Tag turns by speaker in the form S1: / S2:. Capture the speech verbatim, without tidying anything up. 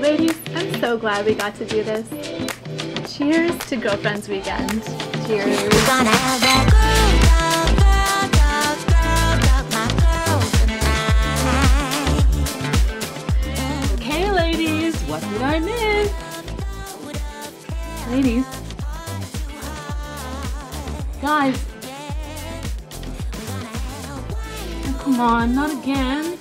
S1: Ladies, I'm so glad we got to do this. Cheers to Girlfriends Weekend. Cheers.
S2: We're gonna have that girl, girl, girl, girl, girl, girl, girl, girl tonight.
S3: Okay, ladies, what did I miss? Ladies. Guys. Oh, come on, not again.